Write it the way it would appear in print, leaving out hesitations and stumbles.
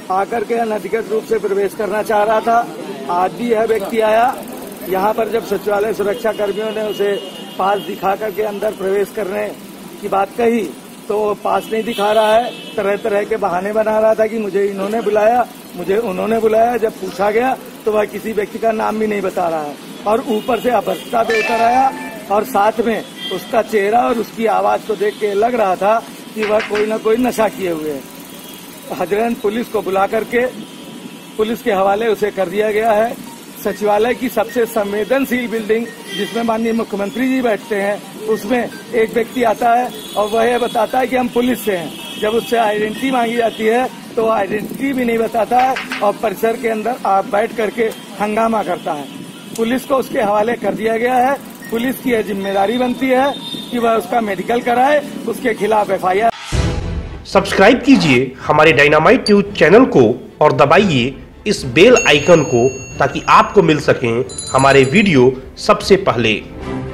आकर के अनधिकृत रूप से प्रवेश करना चाह रहा था। आज भी यह व्यक्ति आया यहाँ पर, जब सचिवालय सुरक्षा कर्मियों ने उसे पास दिखा करके अंदर प्रवेश करने की बात कही तो पास नहीं दिखा रहा है। तरह तरह के बहाने बना रहा था कि मुझे इन्होंने बुलाया, मुझे उन्होंने बुलाया। जब पूछा गया तो वह किसी व्यक्ति का नाम भी नहीं बता रहा है और ऊपर से अभद्रता पे उतर आया और साथ में उसका चेहरा और उसकी आवाज को देख के लग रहा था कि वह कोई न कोई नशा किए हुए है। हजरन पुलिस को बुला करके पुलिस के हवाले उसे कर दिया गया है। सचिवालय की सबसे संवेदनशील बिल्डिंग जिसमें माननीय मुख्यमंत्री जी बैठते हैं, उसमें एक व्यक्ति आता है और वह यह बताता है कि हम पुलिस से हैं। जब उससे आइडेंटिटी मांगी जाती है तो वो आइडेंटिटी भी नहीं बताता है और परिसर के अंदर आप बैठ करके हंगामा करता है। पुलिस को उसके हवाले कर दिया गया है। पुलिस की यह जिम्मेदारी बनती है कि वह उसका मेडिकल कराए, उसके खिलाफ FIR। सब्सक्राइब कीजिए हमारे डायनामाइट न्यूज चैनल को और दबाइए इस बेल आइकन को ताकि आपको मिल सकें हमारे वीडियो सबसे पहले।